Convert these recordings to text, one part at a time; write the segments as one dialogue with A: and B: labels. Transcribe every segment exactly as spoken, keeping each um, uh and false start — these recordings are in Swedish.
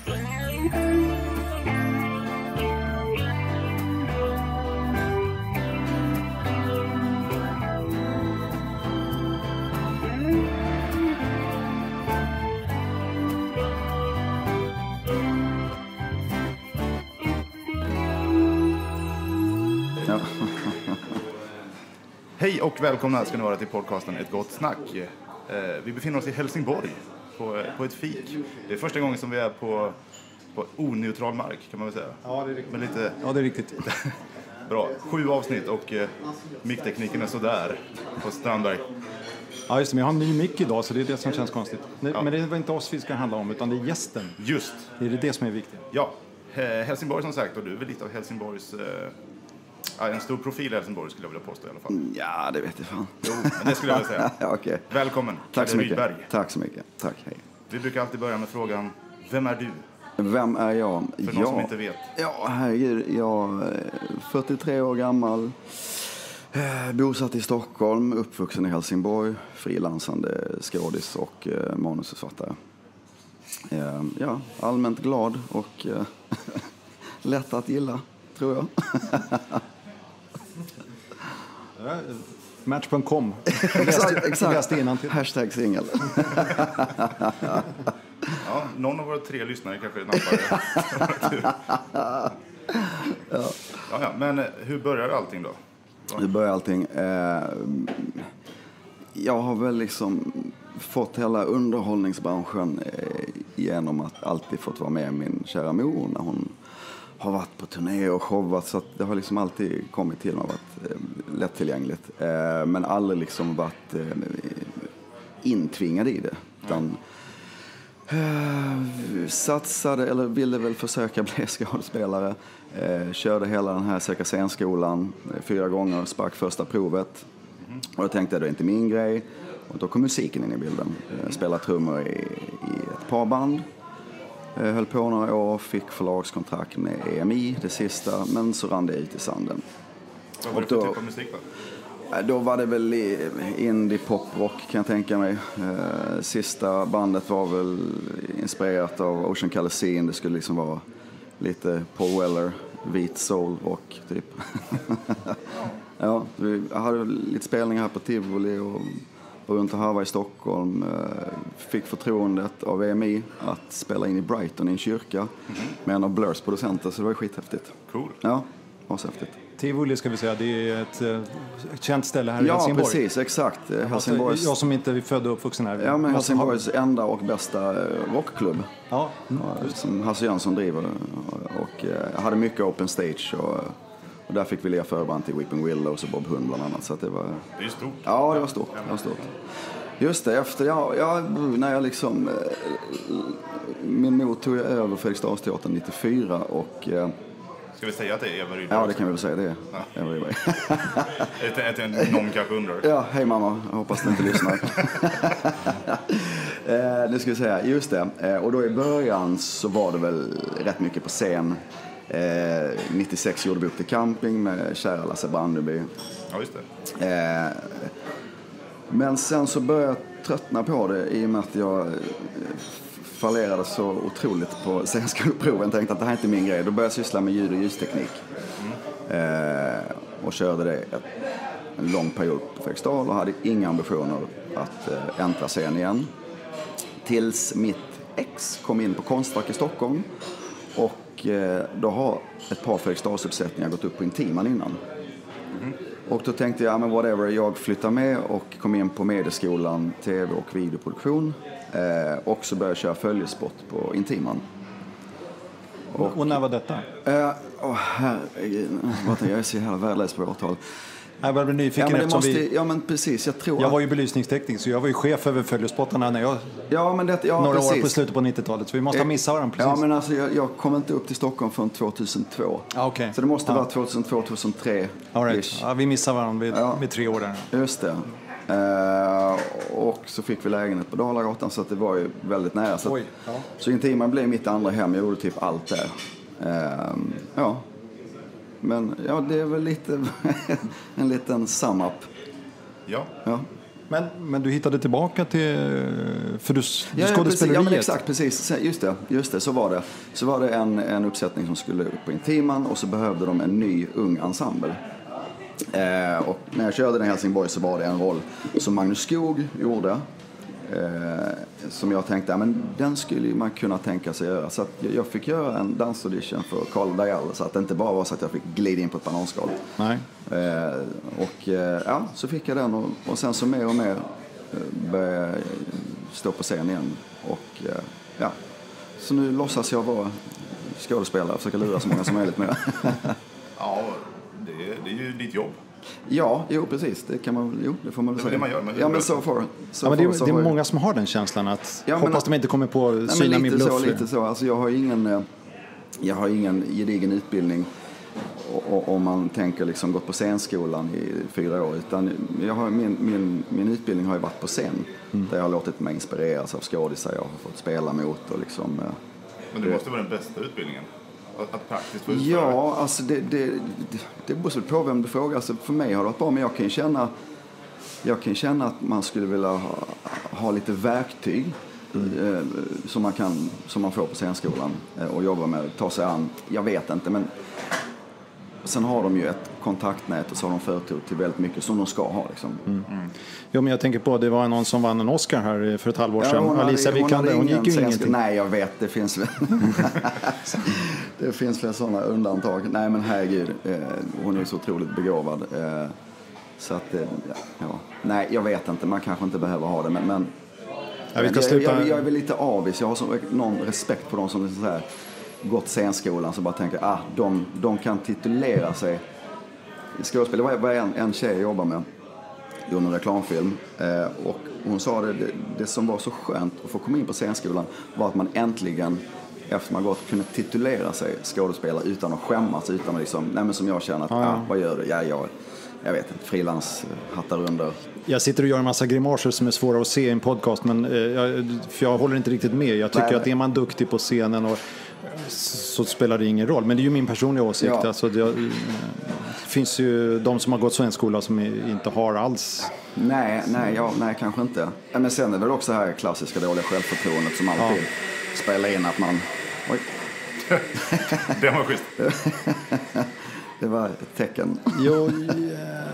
A: Hej och välkomna ska ni vara till podcasten Ett gott snack. Vi befinner oss i Helsingborg på, på ett fik. Det är första gången som vi är på, på oneutral mark, kan man väl säga.
B: Ja, det är riktigt.
A: Men lite...
B: Ja, det är riktigt.
A: Bra. Sju avsnitt och eh, micktekniken är sådär på Strandberg.
B: Ja, just det. Men jag har en ny mick idag, så det är det som känns konstigt. Nej,
A: Ja.
B: Men det var inte oss vi ska handla om, utan det är gästen.
A: Just.
B: Det är det som är viktigt.
A: Ja, Helsingborg som sagt, och du är väl lite av Helsingborgs... Eh, ja, en stor profil i Helsingborg skulle jag vilja påstå i alla fall.
C: Ja, det vet jag fan.
A: Jo, men det skulle jag vilja säga.
C: Ja, okay.
A: Välkommen.
C: Tack så mycket.
A: Rydberg.
C: Tack så mycket. Tack, hej.
A: Vi brukar alltid börja med frågan, vem är du?
C: Vem är jag?
A: För någon
C: jag,
A: som inte vet.
C: Ja, herregud. Jag är fyrtiotre år gammal. Eh, bosatt i Stockholm, uppvuxen i Helsingborg. Frilansande skådis och eh, manusförfattare. Eh, ja, allmänt glad och eh, lätt att gilla, tror jag.
B: Match punkt com.
C: Exakt, exakt.
B: Innantill.
C: Hashtag singel.
A: Ja, någon av våra tre lyssnare kanske nappar. ja. Ja, ja, men hur börjar allting då?
C: Hur börjar allting? Eh, jag har väl liksom fått hela underhållningsbranschen eh, genom att alltid fått vara med min kära mor när hon har varit på turné och showat, så att det har liksom alltid kommit till mig och varit eh, lättillgängligt. Eh, men aldrig liksom varit eh, intvingad i det. Utan eh, satsade, eller ville väl försöka bli skådespelare. Eh, körde hela den här söka scenskolan eh, fyra gånger, sprack första provet. Mm. Och då tänkte jag, det är inte min grej. Och då kom musiken in i bilden. Eh, spelade trummor i, i ett par band. Jag höll på några år, fick förlagskontrakt med E M I, det sista, men så rann det ut i sanden.
A: Vad var det för typ av musik då?
C: Då var det väl indie poprock, kan jag tänka mig. Sista bandet var väl inspirerat av Ocean Colour Scene. Det skulle liksom vara lite Paul Weller, vit soul rock typ. Ja, vi hade lite spelningar här på Tivoli och och runt och harva i Stockholm. Fick förtroendet av E M I att spela in i Brighton i en kyrka mm-hmm. med en av Blurs producenter, så det var skithäftigt.
A: Cool.
C: Ja, ashäftigt.
B: Tivoli ska vi säga, det är ett, ett känt ställe här i
C: ja,
B: Helsingborg.
C: Ja, precis, exakt. Helsingborgs...
B: Jag som inte är född och uppvuxen här.
C: Ja, men Helsingborgs ha... enda och bästa rockklubb.
B: Ja. Mm.
C: Som Hasse Jönsson driver. Och jag hade mycket open stage och... Och där fick vi leva förband till Weeping Willows och Bob Hund bland annat. Så att det var...
A: Det är stort.
C: Ja, det var stort. Det var stort. Just det, efter... Ja, ja, när jag liksom... Min mor tog jag över Fredriksdalsteatern nittiofyra och...
A: Ska vi säga att det är Eva Rydberg?
C: Ja, det kan vi väl säga. Det är ja. Eva Rydberg.
A: Ett, ett, någon kanske undrar.
C: Ja, hej mamma. Jag hoppas du inte lyssnar. eh, nu ska vi säga, just det. Eh, och då i början så var det väl rätt mycket på scen. Eh, nittiosex gjorde vi upp till camping med kära Lasse Brandeby.
A: Ja, just det.
C: Eh, men sen så började jag tröttna på det i och med att jag fallerade så otroligt på scenskoleproven. Tänkte att det här är inte min grej. Då började jag syssla med ljud- och ljusteknik. Mm. Eh, och körde det ett, en lång period på Fredriksdal och hade inga ambitioner att eh, äntra scen igen. Tills mitt ex kom in på Konstfack i Stockholm. Och eh, då har ett par Fredriksdalsuppsättningar gått upp på Intiman innan. Mm. Och då tänkte jag, men whatever, jag flyttar med och kom in på Medieskolan, tv- och videoproduktion. Eh, och så började jag köra följesport på Intiman.
B: Och, och när var detta?
C: Eh, åh, herregud. Jag är så jävla värdelös på årtal.
B: Jag var nyfiken
C: ja, men
B: eftersom
C: måste,
B: vi...
C: Ja, men precis. Jag tror
B: Jag
C: att...
B: var ju belysningsteknisk, så jag var ju chef över följespottarna när jag...
C: Ja, men det, ja,
B: några
C: precis.
B: år på slutet på nittiotalet, så vi måste ha missat varandra precis.
C: Ja, men alltså jag, jag kom inte upp till Stockholm från tvåtusentvå.
B: Ah, okay.
C: Så det måste
B: ah.
C: vara tjugohundratvå tjugohundratre.
B: All right. Ja, vi missade varandra vid,
C: ja.
B: vid tre år där.
C: Just det. Uh, och så fick vi lägenhet på Dalagatan, så att det var ju väldigt nära. Så,
B: Oj, ja.
C: så Intiman blev mitt andra hem. Jag gjorde typ allt där. Uh, ja. Men ja, det är väl lite en liten sum up.
A: Ja.
C: Ja.
B: Men, men du hittade tillbaka till, för du, du
C: ja,
B: skådespeleriet.
C: Ja, men exakt, precis. Just det, just det, så var det. Så var det en, en uppsättning som skulle upp på Intiman och så behövde de en ny ung ensemble. Eh, och när jag körde den i Helsingborg så var det en roll som Magnus Skog gjorde. Eh, som jag tänkte, ja, men den skulle man kunna tänka sig göra. Så att jag fick göra en dansaudition för Carl Dial. Så att det inte bara var så att jag fick glida in på ett bananskal.
B: Nej.
C: Eh, och eh, ja, så fick jag den och, och sen så mer och mer eh, började jag stå på scen igen. Och eh, ja, så nu låtsas jag vara skådespelare och försöka lura så många som möjligt med.
A: Ja, det, det är ju ditt jobb.
C: Ja, jo precis, det kan man, jo, det får man väl säga.
A: Det är det man gör, men
C: ja, men så får så
B: ja, men det,
C: får,
B: det är många som har den känslan att
C: ja, men,
B: hoppas de inte kommer på
C: nej,
B: syna min bluff.
C: Så, lite så, alltså jag har ingen jag har ingen gedigen utbildning om man tänker liksom gått på scenskolan i fyra år, utan jag har, min, min, min utbildning har ju varit på scen, mm. där jag har låtit mig inspireras av skådisar jag har fått spela mot och liksom.
A: Men det måste vara den bästa utbildningen? Att praktiskt få utföra?
C: Ja, alltså det, det, det, det beror på vem du frågar. Alltså för mig har det varit bra, men jag kan känna jag kan känna att man skulle vilja ha, ha lite verktyg mm. eh, som man kan som man får på scenskolan eh, och jobba med, ta sig an. Jag vet inte, men sen har de ju ett kontaktnät och så har de förtur till väldigt mycket som de ska ha liksom.
B: Mm. Mm. Jo, men jag tänker på, det var någon som vann en Oscar här för ett halvår sedan.
C: Ja,
B: Alicia Vikander, hon, hon gick ju
C: scensk-
B: ingenting.
C: Nej, jag vet, det finns det finns väl sådana undantag. Nej, men herregud, eh, hon är så otroligt begåvad. Eh, så att, eh, ja. Nej, jag vet inte, man kanske inte behöver ha det, men, men
B: ja, vi ska
C: jag,
B: sluta...
C: jag, jag är väl lite avis. Jag har så, någon respekt på dem som så här, gått scenskolan så bara tänker, ah, de, de kan titulera sig i skådespel. Det var, var en, en tjej jag jobbar med, gjorde en reklamfilm, eh, och hon sa det, det, det som var så skönt att få komma in på scenskolan var att man äntligen efter man gått kunde titulera sig skådespelare utan att skämmas, utan att liksom, nej men som jag känner att, ja, ja. Ah, vad gör du? Ja, jag, jag vet inte, frilans hattar under.
B: Jag sitter och gör en massa grimaser som är svåra att se i en podcast, men eh, jag, för jag håller inte riktigt med. Jag tycker nej, att är man duktig på scenen och så spelar det ingen roll. Men det är ju min personliga åsikt. Ja. Alltså, det, det finns ju de som har gått svenskola som inte har alls.
C: Nej, nej, ja, nej kanske inte. Men sen är det väl också det här klassiska dåliga självförtroendet som alltid ja. spelar in att man... Oj.
A: Det var schysst.
C: Det var ett tecken.
B: Jo, yeah.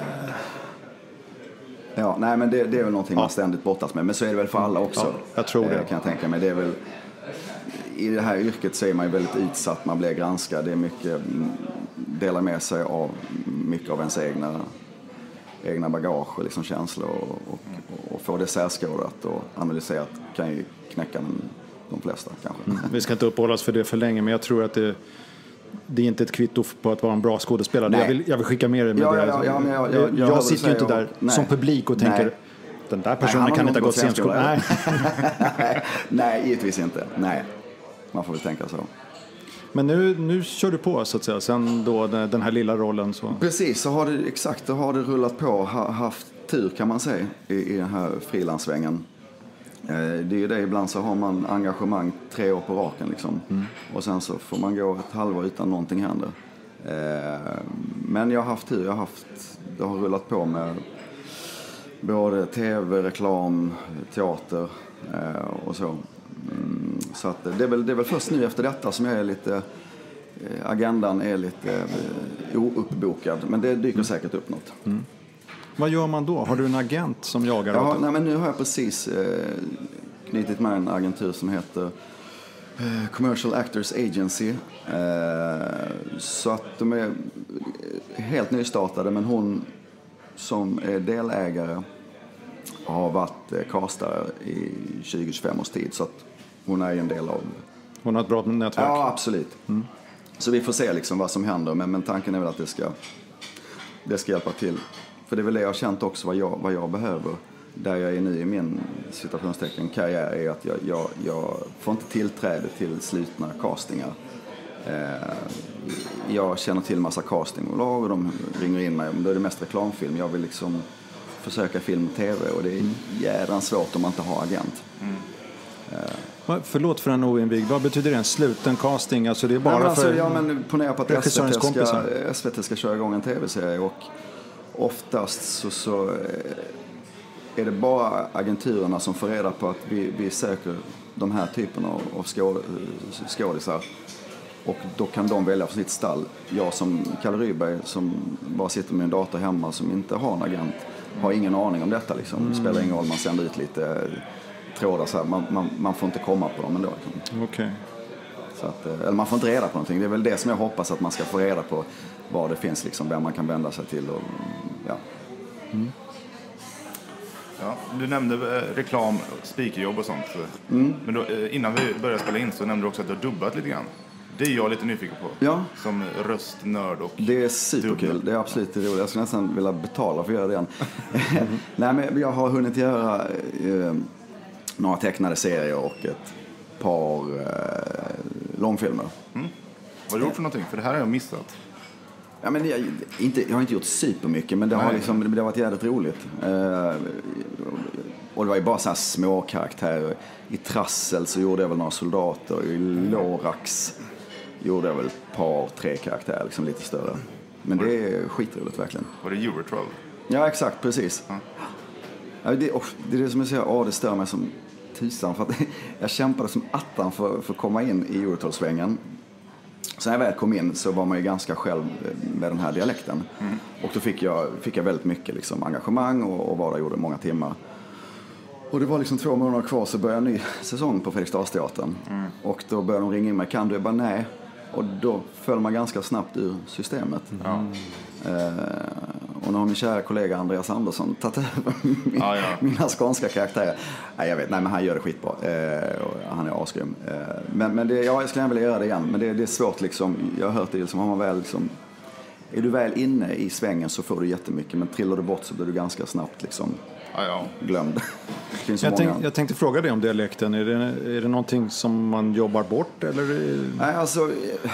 C: Ja, nej, men det, det är väl någonting ja. man ständigt brottas med. Men så är det väl för alla också. Ja,
B: jag tror det.
C: Kan jag tänka mig. Det är väl... I det här yrket så är man ju väldigt utsatt, man blir granskad, det är mycket, delar med sig av mycket av ens egna, egna bagage och liksom känslor och, och, och få det särskådat och analyserat kan ju knäcka de, de flesta kanske.
B: Mm. Vi ska inte uppehålla oss för det för länge, men jag tror att det, det är inte ett kvitto på att vara en bra skådespelare. Jag vill, jag vill skicka med det med
C: ja,
B: det.
C: Ja, ja, men jag, jag, jag,
B: jag sitter ju inte där
C: och,
B: som publik och tänker nej. Den där personen nej, kan inte ha gått scenskola. Nej.
C: nej, nej, givetvis inte. Nej. Man får väl tänka så.
B: Men nu, nu kör du på så att säga, sen då den här lilla rollen så.
C: Precis, så har det exakt, så har det rullat på, ha, haft tur kan man säga i, i den här frilanssvängen. Eh, det är ju det, ibland så har man engagemang tre år på raken liksom. Mm. Och sen så får man gå ett halvår utan någonting händer. Eh, men jag har haft tur, jag har haft, det har rullat på med både tv, reklam, teater eh, och så. Mm, så att det är väl det är väl först nu efter detta som jag är lite eh, agendan är lite eh, ouppbokad, men det dyker mm. säkert upp något.
B: Mm. Vad gör man då? Har du en agent som jagar?
C: Ja, nej, men nu har jag precis eh, knutit med en agentur som heter eh, Commercial Actors Agency. Eh, så att de är helt nystartade, men hon som är delägare har varit eh, castare i tjugo till tjugofem års tid, så att hon är en del av...
B: Hon har ett bra nätverk.
C: Ja, absolut. Mm. Så vi får se liksom vad som händer, men, men tanken är väl att det ska, det ska hjälpa till. För det är väl det jag har känt också vad jag, vad jag behöver. Där jag är nu i min situationstecken karriär är att jag, jag, jag får inte tillträde till slutna castingar. Eh, jag känner till en massa castingbolag och de ringer in mig. Då är det mest reklamfilm. Jag vill liksom försöka film och tv och det är jädrans svårt om man inte har agent. Mm.
B: Eh. Förlåt för en oinvigd. Vad betyder det en sluten casting? Alltså det är bara
C: ja, men alltså,
B: för...
C: Ja, men ponera på att S V T ska, S V T ska köra igång en tv-serie och oftast så, så är det bara agenturerna som får reda på att vi, vi söker de här typerna av, av skåd, skådisar. Och då kan de välja för sitt stall. Jag som Kalle Ryberg som bara sitter med en dator hemma som inte har en agent har ingen aning om detta. Liksom. Det spelar ingen roll, man sänder ut lite trådar så här. Man, man, man får inte komma på dem ändå. Liksom.
B: Okej.
C: Så att, eller man får inte reda på någonting. Det är väl det som jag hoppas att man ska få reda på. Vad det finns, liksom, vem man kan vända sig till. Och, ja.
A: Mm. Ja, du nämnde eh, reklam, speakerjobb och sånt.
C: Mm.
A: Men då, eh, innan vi började spela in så nämnde du också att du har dubbat lite grann. Det är jag lite nyfiken på.
C: Ja.
A: Som röstnörd och
C: det är superkul.
A: dubbel.
C: Det är absolut roligt. Jag skulle nästan vilja betala för att göra det igen. Nej, men jag har hunnit göra eh, några tecknade serier och ett par eh, långfilmer.
A: Mm. Vad har du gjort för någonting? För det här har jag missat.
C: Ja, men jag, inte, jag har inte gjort supermycket, men det har, liksom, det har varit jävligt roligt. Eh, och det var ju bara så här små karaktärer. I Trassel så gjorde jag väl några soldater. I Lorax gjorde jag väl ett par, tre karaktärer, liksom lite större. Men det är skitroligt verkligen.
A: Var det Eurotroll?
C: Ja, exakt, precis.
A: Ja.
C: Ja, det, oh, det är det som jag säger, oh, det stör mig som tusan. För att jag kämpade som attan för, för att komma in i Eurotroll-svängen. Så när jag väl kom in så var man ju ganska själv med den här dialekten. Mm. Och då fick jag, fick jag väldigt mycket liksom, engagemang och, och var där gjorde många timmar. Och det var liksom två månader kvar så började en ny säsong på Fredriksdalsteatern. Mm. Och då började de ringa in mig, kan du? Jag bara nej. Och då föll man ganska snabbt ur systemet. Mm. Eh, och nu har min kära kollega Andreas Andersson tagit över min, ah, ja. mina skånska karaktärer. Nej, jag vet, nej, men han gör det skitbra. Eh, och han är asgrym. Eh, men men det, ja, jag skulle vilja göra det igen. Men det, det är svårt liksom. Jag har hört det liksom, har man väl liksom, är du väl inne i svängen så får du jättemycket. Men trillar du bort så blir du ganska snabbt liksom
A: ah, ja.
C: glömd.
B: Jag, tänk, jag tänkte fråga dig om dialekten. Är det, är det någonting som man jobbar bort? Eller?
C: Nej, alltså...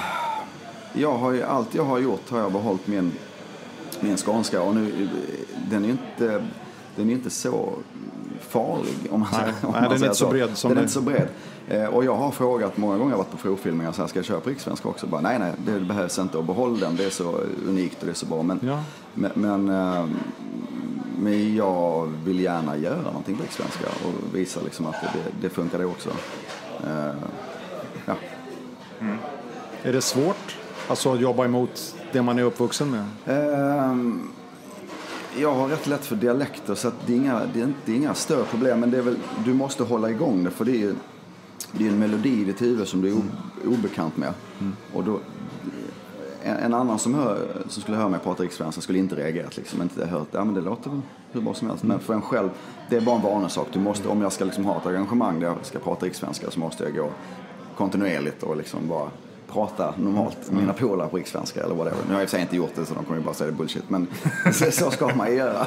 C: Jag har ju, allt jag har gjort har jag behållit min, min skånska. Och nu, den är inte, den är inte så farlig. Om man,
B: nej,
C: om
B: nej,
C: man
B: den är inte
C: så.
B: så bred som
C: den är
B: det.
C: inte så bred. Eh, och jag har frågat många gånger, jag har varit på provfilmningar så här, ska jag köra på rikssvenska också? Bara, nej, nej, det behövs inte. Och behåll den, det är så unikt och det är så bra. Men,
B: ja.
C: men, men, eh, men jag vill gärna göra någonting på rikssvenska och visa liksom att det, det funkar det också. Eh, ja.
B: Mm. Är det svårt? Alltså att jobba emot det man är uppvuxen med?
C: Um, jag har rätt lätt för dialekter så att det är inga, det är inte, det är inga större problem. Men det är väl, du måste hålla igång det för det är, det är en melodi i ditt huvud som du är o, obekant med. Mm. Och då, en, en annan som, hör, som skulle höra mig prata rikssvenska skulle inte reagerat. Liksom, inte hört, ja men det låter väl hur bra som helst. Mm. Men för en själv, det är bara en vanesak. Du måste, om jag ska liksom ha ett engagemang där jag ska prata rikssvenska så måste jag gå kontinuerligt och liksom bara prata normalt med mina polare på rikssvenska eller whatever. Nu har jag i och för sig inte gjort det så de kommer ju bara säga det bullshit. Men så ska man göra.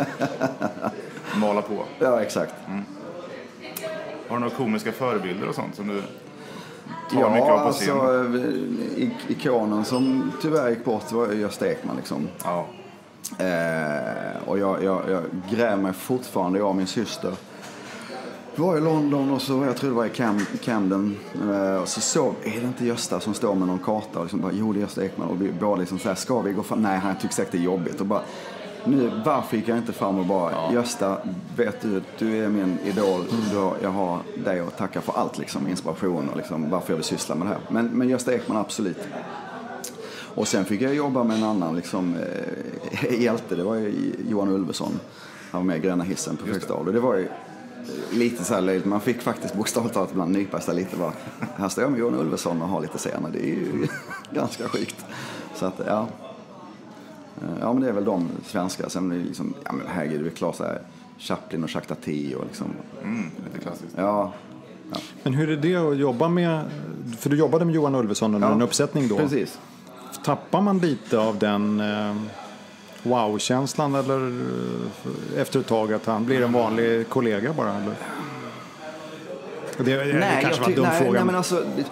A: Mala på.
C: Ja, exakt. Mm.
A: Har du några komiska förebilder och sånt som du tar
C: ja,
A: mycket av på scen?
C: Alltså, ikonen som tyvärr gick bort var Gösta Ekman liksom. Ja. Eh, och jag, jag, jag gräver mig fortfarande, jag och min syster. Jag var i London och så jag tror det var i Cam, Camden och så såg, är det inte Gösta som står med någon karta och liksom bara, jo det är Gösta Ekman och vi båda liksom så här, ska vi gå fram? Nej, han tycker säkert det är jobbigt och bara, nu varför gick jag inte fram och bara, ja. Gösta, vet du, du är min idol, du, jag har dig att tacka för allt liksom, inspiration och liksom varför jag vill syssla med det här. Men, men Gösta Ekman absolut. Och sen fick jag jobba med en annan liksom eh, hjälte, det var ju Johan Ulveson. Han var med i Gröna hissen på Fredriksdal och det var ju lite så här löjligt. Man fick faktiskt bokstavligt talat ibland nypa sig lite. Bara, här står jag med Johan Ulveson och har lite scener. Det är ju ganska sjukt. Så att, ja. Ja, men det är väl de svenska. Sen är det liksom, ja men herregud, det är klart så här Chaplin och Jacques Tati och liksom.
A: Mm, lite klassiskt.
C: Ja, ja.
B: Men hur är det att jobba med, för du jobbade med Johan Ulveson under ja, en uppsättning då.
C: Precis.
B: Tappar man lite av den eh, wow-känslan eller efter ett tag att han blir en vanlig kollega bara? Eller? Det, det,
C: nej,
B: det kanske
C: jag,
B: var en dum
C: nej,
B: fråga.
C: Nej, men alltså,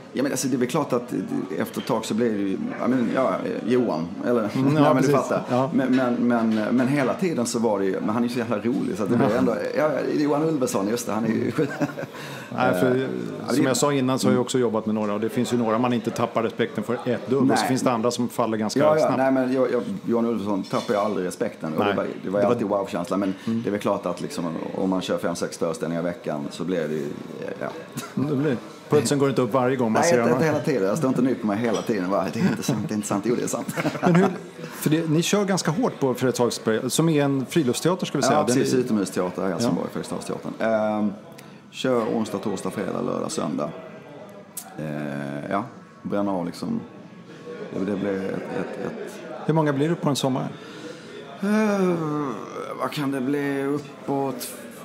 C: Ja, men alltså, det är väl klart att efter ett tag så blir det ju, ja, men, ja, Johan, eller,
B: mm, ja,
C: ja, men
B: precis.
C: du fattar. Ja. Men, men, men, men hela tiden så var det ju, men han är ju så jävla rolig så att det blir ändå, ja, Johan Ulveson, just det, han är ju
B: Nej, för, som jag sa innan så har jag också jobbat med några och det finns ju några man inte tappar respekten för ett dugg och så finns det andra som faller ganska
C: ja, ja,
B: snabbt.
C: Nej, men jag, jag, Johan Ulveson tappar jag aldrig respekten och det var, det var alltid wow-känsla, men mm. det är väl klart att liksom, om man kör fem, sex föreställningar i veckan så blir det ju, ja.
B: Det blir. Pulsen går inte upp varje gång man
C: Nej,
B: ser
C: inte, inte hela tiden. Jag står inte nyp på mig hela tiden. Va? Det är inte sant, det är inte sant. Jo, det är sant.
B: Men hur, för det, ni kör ganska hårt på Fredriksdalsberg, som är en friluftsteater ska vi säga.
C: Ja, precis.
B: Är...
C: Utomhusteater i Helsingborg, ja. Fredriksdalsteatern. Ehm, kör onsdag, torsdag, fredag, lördag, söndag. Ehm, ja, bränner av liksom. Det, det blir ett, ett, ett...
B: Hur många blir det på en sommar?
C: Ehm, vad kan det bli? Uppåt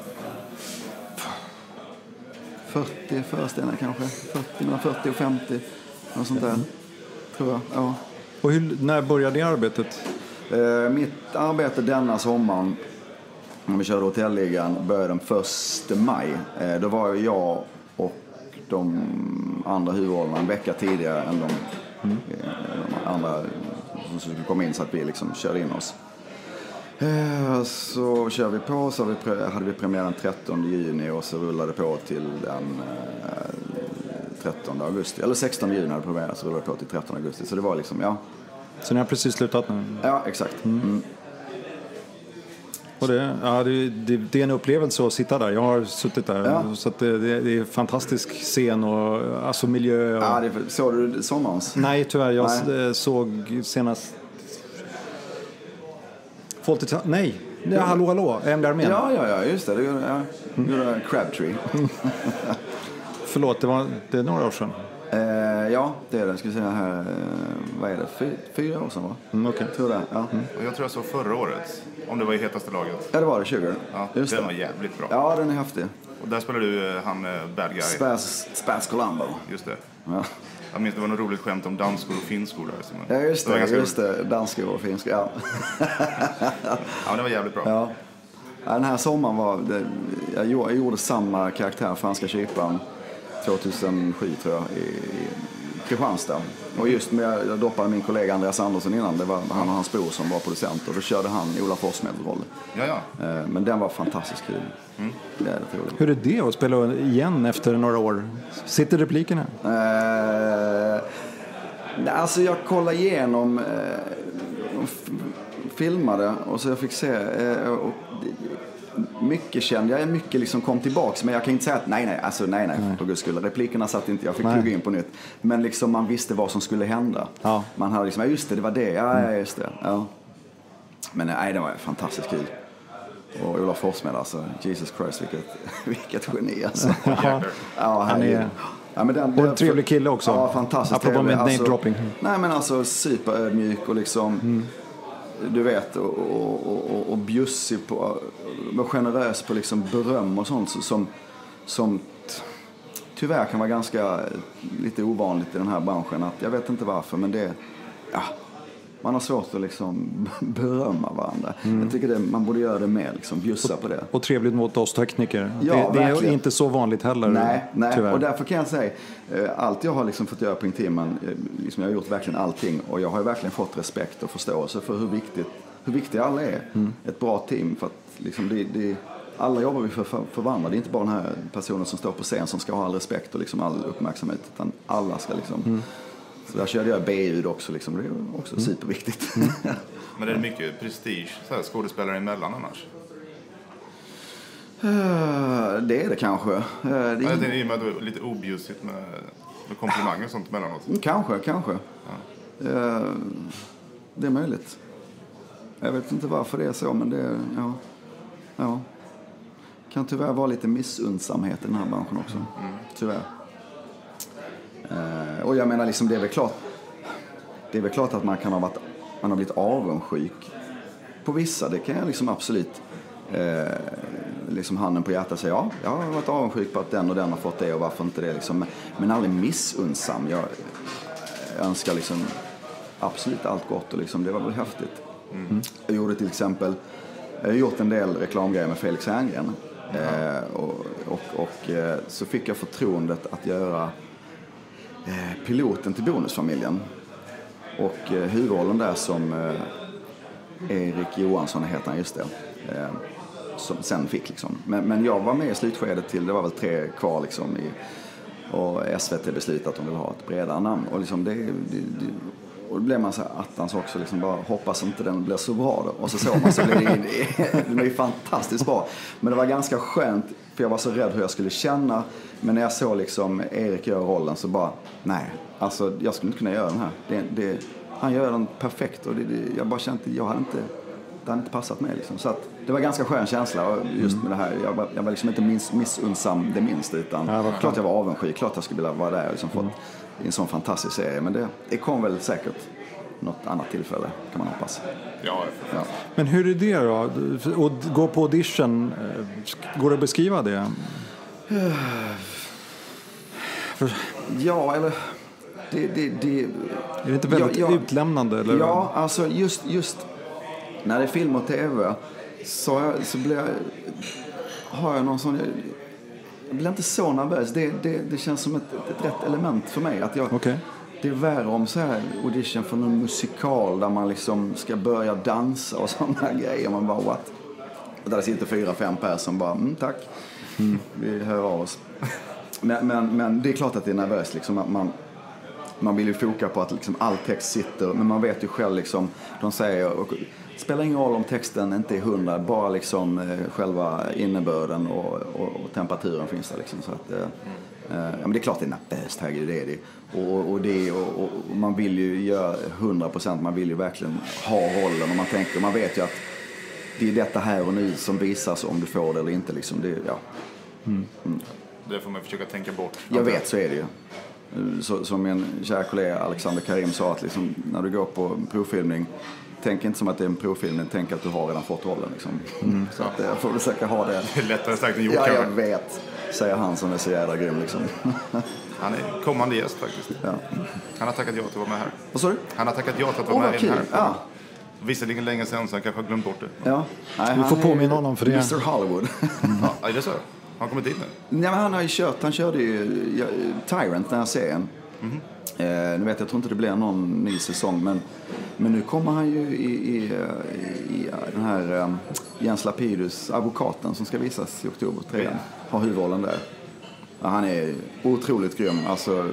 C: fyrtio föreställningar kanske. fyrtio, mellan fyrtio och femtio. Något sånt där, mm. tror jag. Ja.
B: Och hur, när började det arbetet?
C: Eh, mitt arbete denna sommaren, när vi körde Hotelligan, började den första maj. Eh, då var jag och de andra huvudrollerna en vecka tidigare än de, mm. eh, de andra som skulle komma in så att vi liksom körde in oss. Eh, så kör vi på, så hade vi, hade vi premiär den trettonde juni och så rullade det på till den eh, trettonde augusti. Eller sextonde juni hade premiär, så rullade det på till trettonde augusti. Så det var liksom, ja.
B: Så ni har precis slutat nu?
C: Ja, exakt. Mm. Mm.
B: Och det, ja, det, det, det är en upplevelse att sitta där. Jag har suttit där. Ja. Så att det, det, det är en fantastisk scen och alltså miljö. Och...
C: Ja, det, såg du sommarens?
B: Nej, tyvärr. Jag Nej. såg senast... Folk till... Nej, det är hallå, hallå. M D Armén.
C: Ja, ja, ja, just det. Det gjorde ja. mm. Crabtree.
B: Förlåt, det, var, det är några år sedan.
C: Eh, ja, det är det. Jag ska säga här, eh, vad är det? Fy, fyra år sedan, va?
B: Mm, okay.
C: Tror det, ja.
A: Mm. Och jag tror jag såg förra året, om det var i hetaste laget.
C: Ja, det var det, tjugo.
A: Ja,
C: just
A: den
C: det.
A: var jävligt bra.
C: Ja, den är häftig.
A: Och där spelar du han bad guy.
C: Spaz, Spaz Columbo.
A: Just det.
C: Ja.
A: Jag minns det var något roligt skämt om danskor och finskor där.
C: Ja, just det. det just det. Danskor och finskor, ja.
A: Ja, det var jävligt bra.
C: Ja. Ja, den här sommaren var... Det, jag, gjorde, jag gjorde samma karaktär, franska kyparen, tjugohundrasju tror jag, i, i Kristianstad. Och just med, jag doppade min kollega Andreas Andersson innan. Det var han och hans bror som var producent. Och då körde han Ola Forssmeds roll.
A: Ja, ja.
C: Men den var fantastiskt kul. Mm. Det är det roligt.
B: Hur är det att spela igen efter några år? Sitter replikerna?
C: Eh, alltså jag kollade igenom eh, f- filmade och så jag fick se eh, och, mycket kände jag, mycket liksom kom tillbaks, men jag kan inte säga att nej nej, alltså nej nej, nej. På guds skull, replikerna satt inte, jag fick plugga in på nytt, men liksom man visste vad som skulle hända. Ja. Man hade liksom, ja just det, det var det, ja, ja just det, ja. Men nej, det var fantastiskt kul. Och Ola Forssmed, alltså, Jesus Christ, vilket, vilket geni alltså.
B: Ja,
C: ja, han är... Ja, men den,
B: och en trevlig kille också.
C: Ja, fantastiskt
B: trevlig. Apropå med
C: alltså,
B: name-dropping.
C: Nej, men alltså superödmjuk och liksom... Mm. Du vet, och, och, och, och bjussig på, var generös på liksom beröm och sånt som, som tyvärr kan vara ganska lite ovanligt i den här branschen. Att, jag vet inte varför, men det, ja, man har svårt att liksom berömma varandra. Mm. Jag tycker det, man borde göra det mer, liksom, bjussa
B: och,
C: på det.
B: Och trevligt mot oss tekniker.
C: Ja,
B: det, det är inte så vanligt heller.
C: Nej, nej.
B: Tyvärr.
C: Och därför kan jag säga, allt jag har liksom fått göra på Intiman, liksom jag har gjort verkligen allting. Och jag har verkligen fått respekt och förståelse för hur viktigt, hur viktiga alla är. Mm. Ett bra team, för att liksom det, det, alla jobbar vi för, för, för varandra. Det är inte bara den här personen som står på scen som ska ha all respekt och liksom all uppmärksamhet. Utan alla ska liksom... Mm. Så där körde jag B-ljud också, liksom. Det är också mm. superviktigt. Mm.
A: Men det är mycket prestige så här, skådespelare emellan annars?
C: Uh, det är det kanske. Uh, det är...
A: Ja, det är i och med att det är lite objusigt med, med komplimanger och sånt emellanåt.
C: Mm, kanske, kanske. Ja. Uh, det är möjligt. Jag vet inte varför det är så, men det är, ja. Ja. Kan tyvärr vara lite missundsamhet i den här branschen också. Mm. Tyvärr. Uh, och jag menar liksom, det är väl klart det är väl klart att man kan ha varit, man har blivit avundsjuk på vissa, det kan jag liksom absolut uh, liksom handen på hjärtat säga, ja, jag har varit avundsjuk på att den och den har fått det och varför inte det liksom, men aldrig missundsam. Jag, jag önskar liksom absolut allt gott och liksom, det var väl häftigt. Mm. Jag gjorde till exempel, jag har gjort en del reklamgrejer med Felix Herngren. Mm. Eh, och, och, och så fick jag förtroendet att göra eh, piloten till Bonusfamiljen. Och eh, huvudrollen där som eh, Erik Johansson heter han, just det. Eh, som sen fick liksom. Men, men jag var med i slutskedet till, det var väl tre kvar liksom i, och S V T beslutat att de vill ha ett bredare namn. Och liksom det, det, det och då blev man så här attans också liksom, bara hoppas inte den blir så bra då. Och så såg man så blev det, det blev fantastiskt bra. Men det var ganska skönt för jag var så rädd hur jag skulle känna. Men när jag såg liksom Erik göra rollen så bara nej, alltså jag skulle inte kunna göra den här. Det, det, han gör den perfekt och det, det, jag bara kände jag hade inte det hade inte passat mig liksom. Så att det var ganska skön känsla just med det här. Jag var, jag var liksom inte miss, missunnsam det minst utan ja, klart jag var avundsjuk, klart jag skulle vilja vara där och liksom mm. fått i en sån fantastisk serie. Men det, det kom väl säkert något annat tillfälle kan man hoppas.
A: Ja,
C: ja.
B: Men hur är det då? Att gå på audition, går det att beskriva det?
C: Ja, eller det, det, det,
B: är det inte väldigt
C: ja, ja,
B: utlämnande? Eller?
C: Ja, alltså just, just när det är film och tv så, jag, så blir jag, har jag någon sån... Jag, jag blir inte så nervös. Det, det, det känns som ett, ett rätt element för mig. Att jag,
B: okay.
C: Det är värre om så här audition för någon musikal där man liksom ska börja dansa och sådana grejer. Man bara, what? Och där sitter fyra, fem personer som bara, mm, tack. Mm. Vi hör av oss. Men, men, men det är klart att det är nervöst. Liksom, att man, man vill ju foka på att liksom all text sitter. Men man vet ju själv, liksom, de säger... Och, spelar ingen roll om texten inte är hundra, bara liksom eh, själva innebörden och, och, och temperaturen finns där liksom. Så att, eh, eh, ja, men det är klart det är nervöst, herregud, det är det. Och, och, det och, och man vill ju göra hundra procent, man vill ju verkligen ha rollen och man tänker, man vet ju att det är detta här och nu som visas om du får det eller inte liksom. Det, ja.
A: Mm. Mm. Det får man försöka tänka bort.
C: Jag vet, så är det ju. Så, som min kära kollega Alexander Karim sa, att liksom, när du går på provfilmning, tänk inte som att det är en provfilm, tänk att du har redan fått rollen liksom. Mm. Så att jag får försöka ha det.
A: Det är lättare sagt än gjort.
C: Ja, jag vet, säger han som är så jävla grym liksom.
A: Han är kommande gäst faktiskt.
C: Ja.
A: Han har tackat ja till att vara med här.
C: Vad sa du?
A: Han har tackat ja till att vara
C: oh,
A: med i den här.
C: Ja.
A: Visserligen länge sedan så han kanske har glömt bort det.
C: Ja. Nej,
B: du får påminna honom för det.
C: mister Hollywood.
A: Ja, är det så? Har han kommit dit nu?
C: Nej, men han har ju kört, han körde ju ja, Tyrant, den här serien. Mm-hmm. Eh, nu vet jag, tror inte det blir någon ny säsong, men, men nu kommer han ju i, i, i, i den här um, Jens Lapidus, advokaten, som ska visas i oktober tre. Har huvudrollen där. Ja, han är otroligt grym, alltså,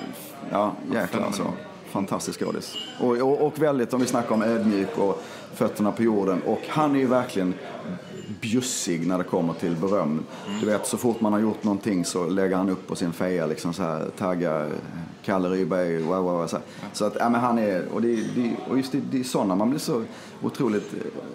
C: ja, jäklar alltså. Fantastisk skådis. Och, och, och väldigt, om vi snackar om ödmjuk och fötterna på jorden. Och han är ju verkligen bjussig när det kommer till beröm. Du vet, så fort man har gjort någonting så lägger han upp på sin feja liksom så här, taggar Kalle Ryberg, wow, wow, så här. Så att, ja, men han är, och, det, det, och just det, det är sådana man blir så otroligt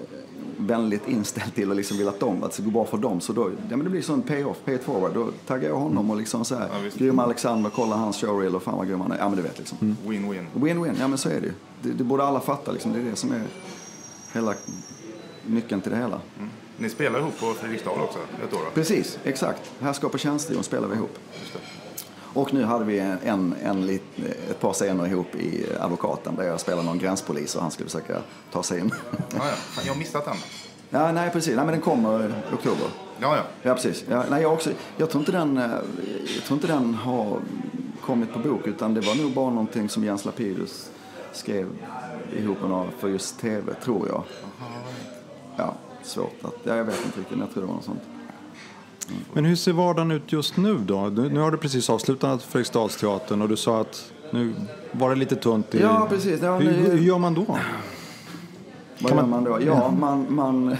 C: vänligt inställd till och liksom vill att de, att det går bra för dem, så då, ja, men det blir sån pay-off, pay it forward, då taggar jag honom och liksom så här, ja, grym Alexander, kolla hans showreel och fan vad grym han är, ja men du vet liksom.
A: Mm. Win-win.
C: Win-win, ja men så är det ju. Det, det borde alla fatta liksom, det är det som är hela nyckeln till det hela.
A: Mm. Ni spelar ihop på Fredriksdal också, ett år då?
C: Precis, exakt. Härskap och tjänster spelar vi ihop. Just det. Och nu hade vi en, en, en lit, ett par scener ihop i Advokaten där jag spelar någon gränspolis och han skulle försöka ta sig in.
A: Ja, ja. Jag har missat den.
C: Ja, nej, precis. Nej, men den kommer i oktober.
A: Ja, ja.
C: Ja, precis. Ja, nej, jag, också, jag, tror inte den, jag tror inte den har kommit på bok, utan det var nog bara någonting som Jens Lapidus skrev ihop för just tv, tror jag. Ja, svårt att... Ja, jag vet inte riktigt, jag tror det var något sånt.
B: Mm. Men hur ser vardagen ut just nu då? Nu har du precis avslutat Fredriksdalsteatern och du sa att nu var det lite tunt i...
C: Ja, precis. Ja,
B: hur,
C: nu...
B: hur gör man då?
C: Vad gör man då? Ja, man... man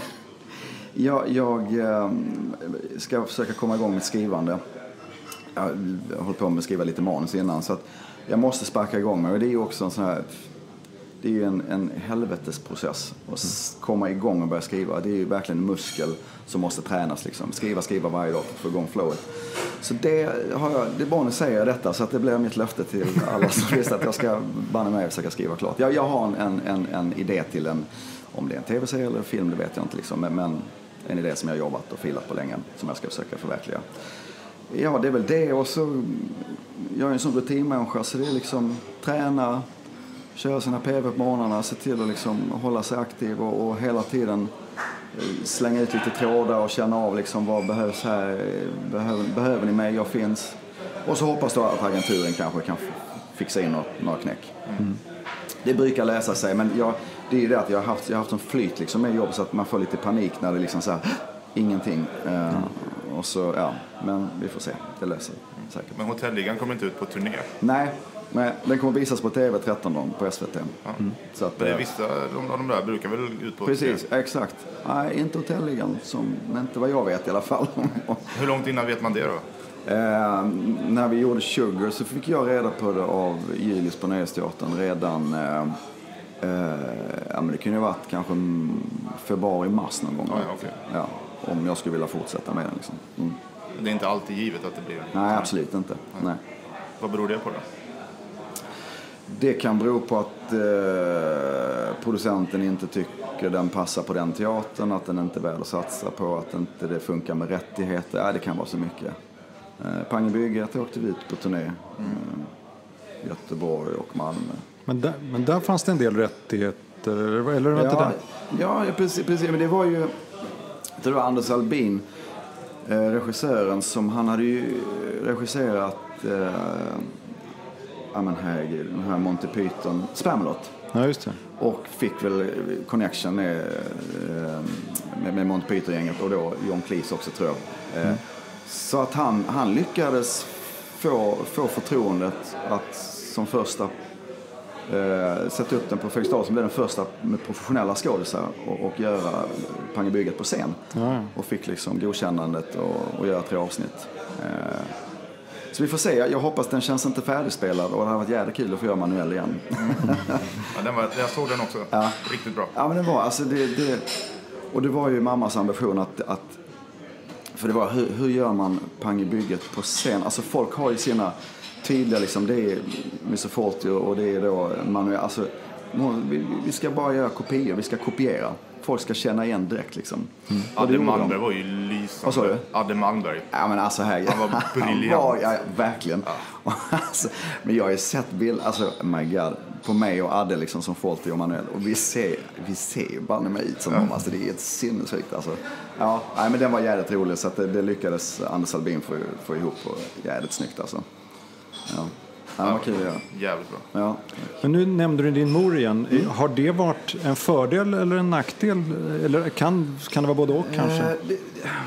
C: ja, jag äh, ska försöka komma igång med skrivande. Jag har hållit på med att skriva lite manus innan, så att jag måste sparka igång mig. Och det är ju också en sån här... Det är ju en, en helvetesprocess att komma igång och börja skriva. Det är ju verkligen en muskel som måste tränas. Liksom. Skriva, skriva varje dag för att få igång flowet. Så det har jag, det är bara att säga detta, så att det blir mitt löfte till alla som visste att jag ska banna mig och försöka skriva klart. Jag, jag har en, en, en idé till en, om det är en tv-serie eller film, det vet jag inte. Liksom. Men, men en idé som jag har jobbat och filat på länge, som jag ska försöka förverkliga. Ja, det är väl det. Och så, jag är en sån rutinmänniska, så det är liksom träna, köra sina P V på morgnarna, se till att liksom hålla sig aktiv och, och hela tiden slänga ut lite trådar och känna av liksom vad behövs här, behöver, behöver ni mig, jag finns. Och så hoppas då att agenturen kanske kan fixa in något, några knäck. Mm. Det brukar läsa sig, men jag, det är ju det att jag har haft, jag har haft en flyt liksom med jobb så att man får lite panik när det liksom så här, ingenting. Uh, mm. Och så, ja, men vi får se. Det löser säkert.
A: Men Hotellligan kommer inte ut på turné?
C: Nej, men den kommer visas på T V tretton på S V T.
A: Ja. Mm. Så att, men det är vissa de, de där brukar väl ut på
C: precis,
A: turné?
C: Exakt. Nej, inte Hotellligan, som, inte vad jag vet i alla fall.
A: Hur långt innan vet man det då?
C: Eh, när vi gjorde Sugar så fick jag reda på det av Julius på Nöjesteatern redan eh, eh, ja, men det kunde ju ha varit kanske februari, mars någon gång.
A: Ja, ja, okay.
C: Ja, om jag skulle vilja fortsätta med den liksom. Mm.
A: Det är inte alltid givet att det blir?
C: Nej, absolut inte. Nej. Nej.
A: Vad beror det på då?
C: Det kan bero på att eh, producenten inte tycker den passar på den teatern, att den inte är värd att satsa på, att inte det funkar med rättigheter. Ja, det kan vara så mycket. Eh, Pangebygget åkte vi ut på turné. Mm. Eh, Göteborg och Malmö.
B: Men där, men där fanns det en del rättigheter, eller, eller var det
C: ja,
B: där?
C: Ja, precis, precis. Men det var ju det var Anders Albin, eh, regissören, som han hade ju regisserat eh, ja men herregud, den här Monty Python, Spamalot.
B: Ja, just det.
C: Och fick väl connection med, med, med Monty Python-gänget och då John Cleese också, tror jag. Mm. Så att han, han lyckades få, få förtroendet att som första eh, sätta upp den på Fredriksdal som blev den första med professionella skådisar och, och göra Pangebygget på scen.
B: Ja.
C: Och fick liksom godkännandet och, och göra tre avsnitt. Eh, Så vi får se. Jag hoppas den känns inte färdigspelad och det har varit jävligt kul att få göra manuell igen.
A: Mm. Ja, den var, jag såg den också. Ja. Riktigt bra.
C: Ja, men den var, alltså det, det, och det var ju mammas ambition att, att för det var, hur, hur gör man Pangebygget på scen? Alltså folk har ju sina tydliga, liksom, det är mister Forty och det är då manuell, alltså vi, vi ska bara göra kopior, vi ska kopiera. Folk ska känna igen direkt liksom.
A: Mm. Adde Malmberg var ju lysande.
C: Vad sa du?
A: Adde Malmberg.
C: Ja, men alltså här,
A: han var briljant.
C: Han var, ja, verkligen. Ja. Alltså, men jag har ju sett bild, alltså my god, på mig och Adde liksom som Forty och Manuel. Och vi ser, vi ser ju bara mig ut som ja. dem. Alltså det är ett sinnessjukt alltså. Ja, nej, men den var jävligt rolig så att det, det lyckades Anders Albin få, få ihop och jävligt snyggt alltså. Ja. Ja, det var kul, ja.
A: Jävligt bra.
C: Ja.
B: Men nu nämnde du din mor igen. Mm. Har det varit en fördel eller en nackdel? Eller kan, kan det vara både och kanske?
C: Eh, det,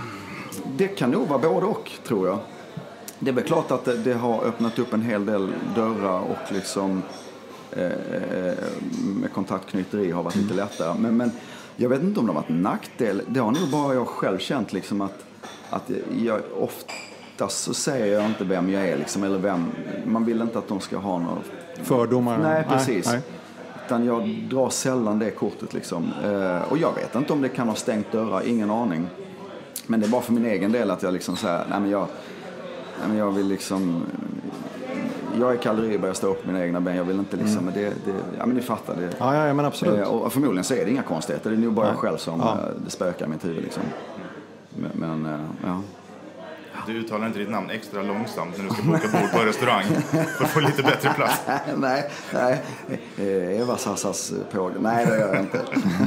C: det kan nog vara både och, tror jag. Det är väl klart att det, det har öppnat upp en hel del dörrar och liksom eh, med kontaktknyteri har varit lite lättare. Men, men jag vet inte om det har varit en nackdel. Det har nog bara jag själv känt liksom att, att jag ofta så säger jag inte vem jag är liksom, eller vem, man vill inte att de ska ha några
B: fördomar.
C: Nej, precis. Nej, nej. Utan jag drar sällan det kortet liksom. Eh, och jag vet inte om det kan ha stängt dörrar, ingen aning. Men det är bara för min egen del att jag liksom säger, nej men jag nej men jag vill liksom, jag är Kalle Ryberg, jag står upp mina egna ben, jag vill inte liksom, mm. det, det, ja men ni fattar det.
B: Ja, ja men absolut.
C: Eh, och förmodligen så är det inga konstigheter, det är nog bara jag själv som ja. det spökar i mitt huvud liksom. Men, men eh, ja.
A: Du uttalar inte ditt namn extra långsamt när du ska boka bord på en restaurang för att få lite bättre plats.
C: nej, nej. Eva Sassas på. Nej, det gör jag inte.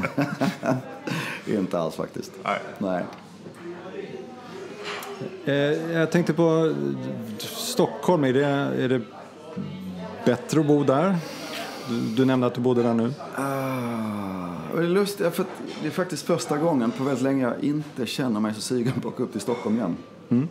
C: Inte alls faktiskt.
A: Nej.
C: nej.
B: Eh, jag tänkte på Stockholm. Är det, är det bättre att bo där? Du, du nämnde att du bodde där nu.
C: Uh, det är lustigt, för det är faktiskt första gången på väldigt länge jag inte känner mig så sugen på att åka upp till Stockholm igen. Mm.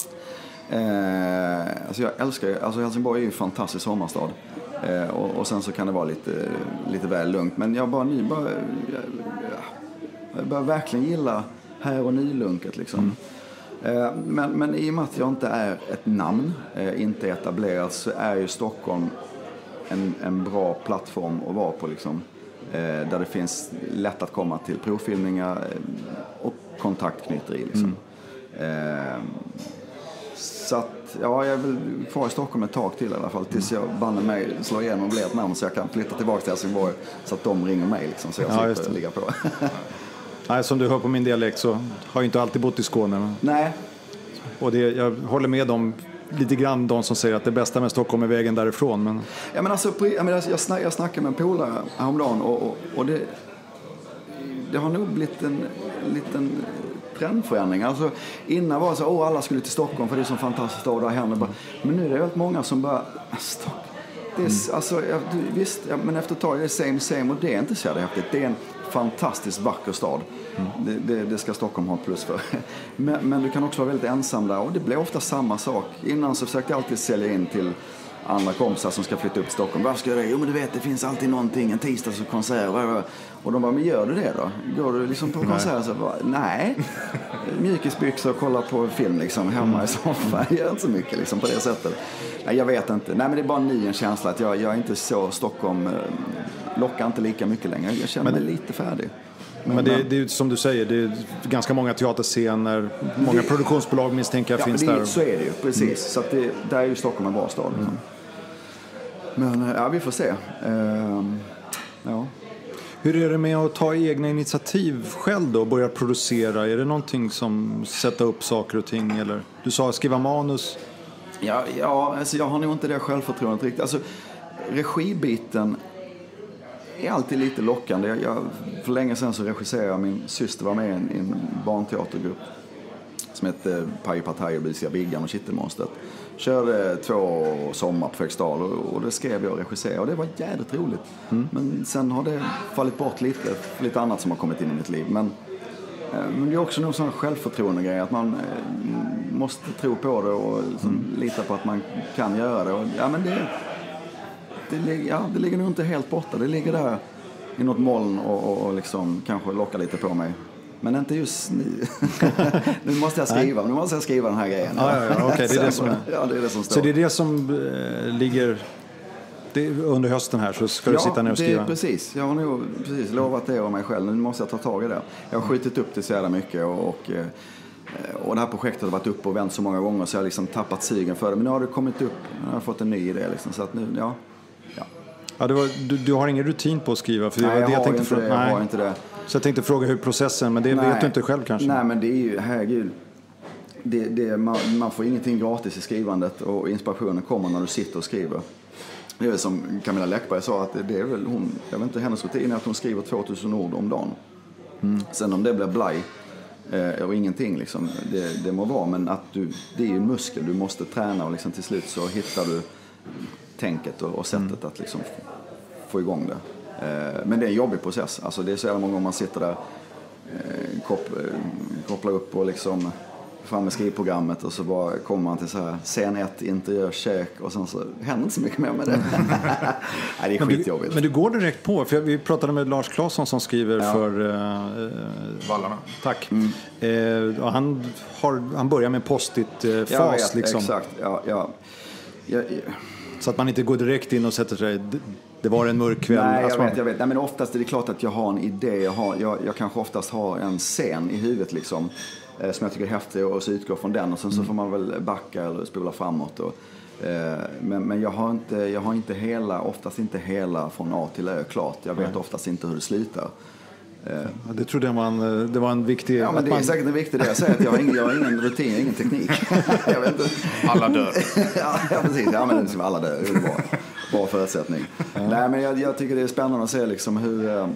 C: Eh, alltså jag älskar, alltså Helsingborg är ju en fantastisk sommarstad. Eh, och, och sen så kan det vara lite, lite väl lugnt. Men jag bara, ni bara jag, jag bara verkligen gilla här och nylunket liksom. Mm. Eh, men, men i och med att jag inte är ett namn, eh, inte etablerat, så är ju Stockholm en, en bra plattform att vara på liksom. Eh, där det finns lätt att komma till provfilmningar eh, och kontaktknyteri liksom. Mm. Eh, så att, ja, jag vill få i Stockholm ett tag till i alla fall, tills jag bannar mig slår igenom och blir ett namn så jag kan flytta tillbaka till Helsingborg så att de ringer mig liksom, så jag
B: ja,
C: slipper ligga på.
B: Nej, som du hör på min dialekt så har jag inte alltid bott i Skåne.
C: Nej.
B: Och det, jag håller med dem lite grann, de som säger att det bästa med Stockholm är vägen därifrån. Men...
C: Ja, men alltså, jag, menar, jag, snack, jag snackade med en polare häromdagen och, och, och det, det har nog blivit en liten trendförändring. Alltså, innan var det så, åh, alla skulle till Stockholm för det är så fantastiskt och där händer bara. Men nu är det väldigt många som bara, Stockholm. Det är, mm. alltså, ja, visst, ja, men efter ett tag är det same same och det är inte så jävla häftigt. Det är en fantastiskt vacker stad. Mm. Det, det, det ska Stockholm ha ett plus för. Men, men du kan också vara väldigt ensam där och det blir ofta samma sak. Innan så försökte jag alltid sälja in till andra kompisar som ska flytta upp till Stockholm. Vad ska jag göra? Jo men du vet, det finns alltid någonting, en tisdags och konsert. Och de bara, men gör du det då? Går du liksom på konsert? Så bara, nej. Mjukisbyxor och kolla på film liksom hemma i soffan. Jag gör inte så mycket liksom på det sättet. Nej, jag vet inte. Nej men det är bara en ny en känsla att jag, jag är inte så Stockholm, lockar inte lika mycket längre. Jag känner mig lite färdig.
B: Men, men det, det är som du säger, det är ganska många teaterscener, många det, produktionsbolag misstänker
C: ja,
B: finns
C: det,
B: där.
C: Så är det ju, precis. Mm. Så att det, där är ju Stockholm en bra stad. Mm. Men ja, vi får se. Uh, ja.
B: Hur är det med att ta egna initiativ själv då och börja producera? Är det någonting som sätta upp saker och ting? Eller? Du sa skriva manus.
C: Ja, ja alltså jag har nog inte det självförtroendet riktigt. Alltså, regibiten är alltid lite lockande. Jag, jag, för länge sedan så regisserade jag, min syster var med i en, en barnteatergrupp som hette Paj Partaj och Bysiga Viggan och Kittelmonstret. Körde två sommar på Fredriksdal och, och det skrev jag och regisserade och det var jävligt roligt. Mm. Men sen har det fallit bort lite, lite annat som har kommit in i mitt liv. Men, eh, men det är också någon sån självförtroende grej att man eh, måste tro på det och liksom, mm. lita på att man kan göra det. Och, ja, men det, det, ja, det ligger nog inte helt borta. Det ligger där i något moln och, och, och liksom, kanske lockar lite på mig. Men inte just nu. Nu måste jag skriva, nu måste jag skriva den här grejen.
B: Ja, ja, ja. Okay, det är det som,
C: ja, det är det som står.
B: Så det är det som eh, ligger det, under hösten här så ska
C: ja,
B: du sitta ner och skriva?
C: Ja, precis. Jag har nog precis lovat det av mig själv. Nu måste jag ta tag i det. Jag har skjutit upp det så jävla mycket och, och, och det här projektet har varit upp och vänt så många gånger så jag har liksom tappat sugen för det. Men nu har det kommit upp, nu har jag fått en ny idé liksom. Så att nu, ja. ja.
B: ja det var, du, du har ingen rutin på att skriva? För
C: nej,
B: det var
C: jag,
B: det jag,
C: har
B: tänkte
C: inte
B: för,
C: det,
B: nej.
C: jag har inte det.
B: Så jag tänkte fråga hur processen, men det
C: nej,
B: vet du inte själv kanske?
C: Nej, men det är ju, herregud. Det, det, man, man får ingenting gratis i skrivandet och inspirationen kommer när du sitter och skriver. Det är som Camilla Läckberg sa, att det, det är väl hon, jag vet inte, hennes rutin är att hon skriver tvåtusen ord om dagen. Mm. Sen om det blir blaj eh, och ingenting, liksom, det, det må vara, men att du, det är ju en muskel, du måste träna och liksom, till slut så hittar du tänket och, och sättet mm. att liksom, få igång det. Men det är en jobbig process. Alltså det är så jävla många gånger man sitter där eh, kop, eh, kopplar upp och liksom fram med skrivprogrammet och så bara kommer man till så här scen ett, interiör, kök och sen så händer inte så mycket mer med det. Nej, det är skitjobbigt.
B: Men du går direkt på, för vi pratade med Lars Claesson som skriver ja. för eh,
A: Vallarna.
B: Tack. Mm. Eh, och han, har, han börjar med post-it-fas. Eh,
C: jag vet,
B: liksom.
C: Exakt, ja, ja. Ja, ja.
B: Så att man inte går direkt in och sätter sig. Det var en mörk kväll.
C: Nej, jag
B: alltså,
C: vet, jag vet. Nej, men oftast är det klart att jag har en idé. Jag, har, jag, jag kanske oftast har en scen i huvudet liksom, eh, som jag tycker är häftig och så utgår från den. Och sen mm. så får man väl backa eller spola framåt. Och, eh, men men jag, har inte, jag har inte hela, oftast inte hela från A till Ö klart. Jag vet Nej. oftast inte hur det slutar.
B: Ja, det trodde jag man, det var en viktig...
C: Ja, men det är man... säkert en viktig del. Jag säger att jag har ingen, jag har ingen rutin, ingen teknik. Jag vet inte.
A: Alla dör.
C: Ja, precis. Ja, men liksom alla dör. Det är bra, bra förutsättning. Ja. Nej, men jag, jag tycker det är spännande att se liksom hur...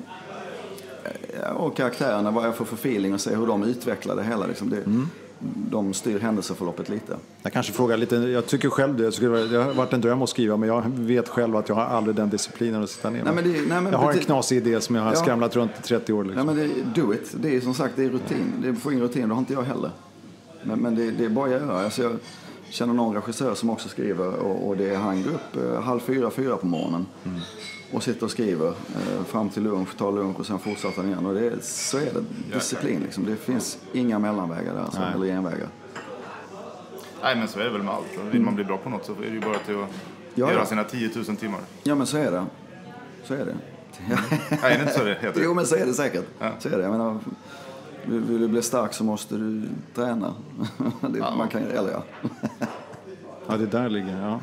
C: Och karaktärerna, vad jag får för feeling och se hur de utvecklar det hela. Liksom. Det, mm. De styr händelseförloppet lite.
B: Jag kanske frågar lite, jag tycker själv det, det har varit en dröm att skriva, men jag vet själv att jag har aldrig den disciplinen att sitta ner.
C: Nej, men det, nej, men
B: jag har
C: det,
B: en knasig idé som jag har ja. skramlat runt i trettio år. Liksom.
C: Nej, men det, do it. Det är som sagt, det är rutin. Det får ingen rutin, det har inte jag heller. Men, men det, det är bara att göra. Alltså jag känner någon regissör som också skriver och, och det är han går upp eh, halv fyra, fyra på morgonen. Mm. Och sitter och skriver eh, fram till lunch, tar lunch och sen fortsätter han igen. Och det är, så är det disciplin. Liksom. Det finns inga mellanvägar där, alltså, eller genvägar.
A: Nej, men så är det väl med allt. Vill man bli bra på något så är det ju bara till att
C: ja,
A: göra
C: ja.
A: sina tio tusen timmar.
C: Ja, men så är det. Så är det.
A: Nej, det är inte så det heter.
C: Jo, men så är det säkert.
A: Ja.
C: Så är det. Jag menar, vill, vill du bli stark så måste du träna. det,
A: ja.
C: Man kan, eller ja.
B: Ja, det där ligger, ja.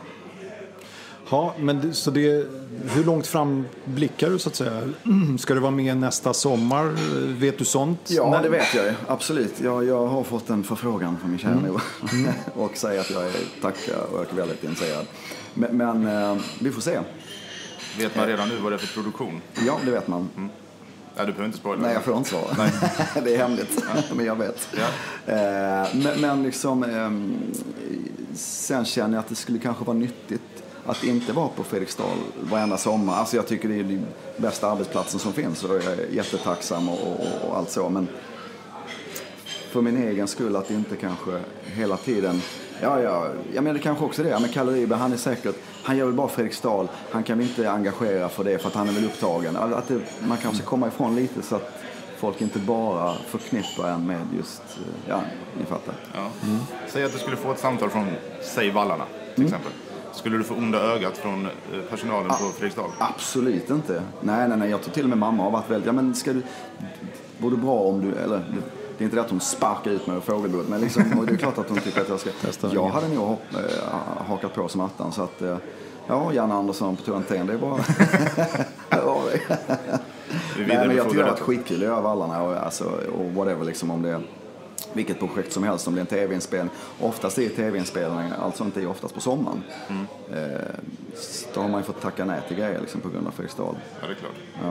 B: Ja, men så det, hur långt fram blickar du så att säga? Ska du vara med nästa sommar? Vet du sånt?
C: Ja,
B: Nej.
C: det vet jag. Absolut. Jag, jag har fått en förfrågan från min kära mm. mm. och säger att jag är tackar och jag är väldigt intresserad. Men, men eh, vi får se.
A: Vet man redan nu vad det är för produktion?
C: Ja, det vet man. Mm.
A: Ja, du behöver inte spoila.
C: Nej, jag får inte svara. Det är hemligt, ja. Men jag vet.
A: Ja.
C: Eh, men, men liksom, eh, sen känner jag att det skulle kanske vara nyttigt att inte vara på Fredriksdal varenda sommar. Alltså jag tycker det är den bästa arbetsplatsen som finns och jag är jättetacksam och, och, och allt så. Men för min egen skull att inte kanske hela tiden... Ja, ja, jag menar kanske också det. Ja, men Kalle Ryberg, han är säkert... Han gör väl bara Fredriksdal. Han kan väl inte engagera för det för att han är väl upptagen. Att det, man kanske ska komma ifrån lite så att folk inte bara förknippar en med just... Ja, ni fattar.
A: Ja. Mm. Säg att du skulle få ett samtal från, säg Vallarna till mm. exempel. Skulle du få onda ögat från personalen ah, på Fredriksdal?
C: Absolut inte. Nej, nej, nej. Jag tror till och med mamma har varit väldigt... Ja, men ska du... Vore bra om du... Eller... Det är inte det att hon sparkar ut mig och fågelbord, men liksom, och det är klart att hon tycker att jag ska testa. Jag hade nog hopp, äh, hakat på som attan, så att äh, ja, Janne Andersson på Turanten, det är bara... ja, det. Nej, men jag tycker det har varit skitkul att göra Vallarna och, alltså, och whatever, liksom, om det är vilket projekt som helst, om det är en tv-inspelning. Oftast är tv-inspelningar, alltså inte är oftast på sommaren. Mm. Eh, då har man ju fått tacka nej till grejer liksom, på grund av Fredriksdal.
A: Ja, det är klart.
C: Ja.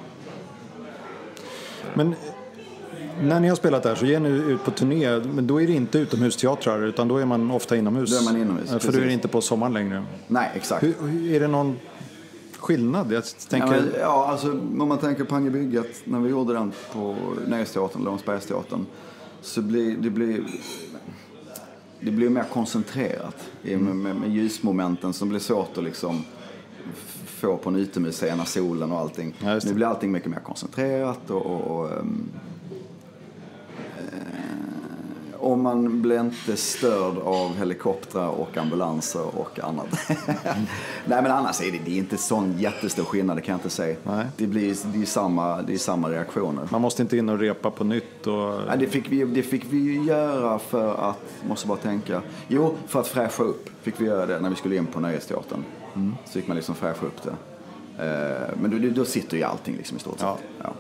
B: Men... När ni har spelat där så ger ni ut på turné, men då är det inte utomhusteatrar utan då är man ofta inomhus.
C: Då är man inomhus.
B: För precis. Då är det inte på sommaren längre.
C: Nej, exakt.
B: Hur, är det någon skillnad? Jag tänker...
C: ja, men, ja, alltså om man tänker på Angebygget, när vi gjorde den på Nöjesteatern, Långsbergsteatern, så blir det blir det blir mer koncentrerat mm. med, med, med ljusmomenten som blir svårt att liksom få på en utomhusscen, solen och allting. Ja, nu blir allting mycket mer koncentrerat och, och, och um, och man blir inte störd av helikoptrar och ambulanser och annat. Nej, men annars är det, det är inte sån jättestor skillnad, det kan jag inte säga. Nej. Det blir det är samma, det är samma reaktioner.
B: Man måste inte in och repa på nytt. Och...
C: Nej, det fick vi, det fick vi ju göra för att, måste bara tänka, jo, för att fräscha upp fick vi göra det när vi skulle in på Nöjesteatern. Mm. Så fick man liksom fräscha upp det. Eh, men då, då sitter ju allting liksom i stort sett.
B: Ja,
C: ja.